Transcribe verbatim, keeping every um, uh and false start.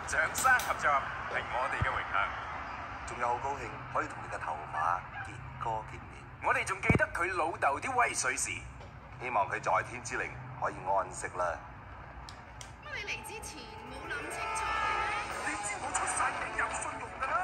掌生合作係我哋嘅榮幸， 仲有好高興可以同你嘅頭馬傑哥見面。 我哋仲記得佢老豆啲威水事， 希望佢在天之靈可以安息啦。 乜你嚟之前冇諗清楚嘅咩？ 你知我出晒名有信用㗎啦。